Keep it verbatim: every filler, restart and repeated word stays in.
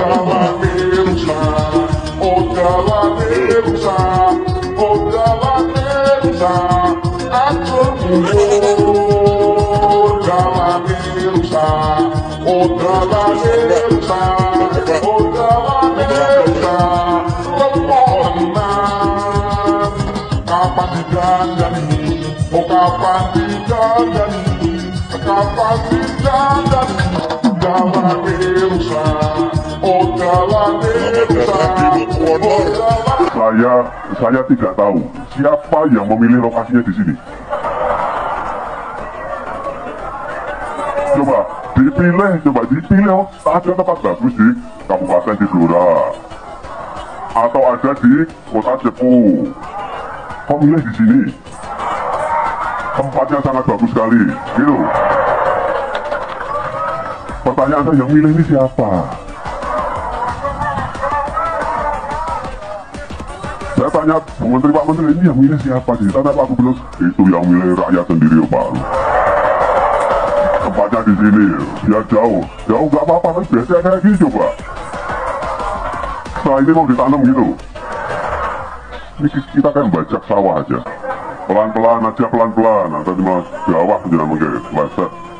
jalan Indonesia, oh jalan Indonesia, oh jalan Indonesia, atur mundur jalan Indonesia, oh jalan Indonesia, oh jalan Indonesia, lemonan kapan dijandani, oh kapan dijandani, kapan dijandani, jalan Indonesia, oh jalan Indonesia, oh jalan. Saya, saya tidak tahu siapa yang memilih lokasinya di sini. Coba dipilih, coba dipilih. Ada tempat bagus di Kabupaten Blora atau ada di Kota Cepu. Kok milih di sini? Tempatnya sangat bagus sekali, gitu. Pertanyaan saya, yang milih ini siapa? Saya tanya Bu Menteri, Pak Menteri, ini yang milih siapa sih? Tanya Pak Gubernur, itu yang milih rakyat sendiri, Pak. Tempatnya di sini, ya jauh, jauh nggak apa-apa, kan biasanya kayak gini coba. Setelah ini mau ditanam gitu. Ini kita kayak bajak sawah aja, pelan-pelan aja, pelan-pelan, atau cuma bawah aja mungkin, baca.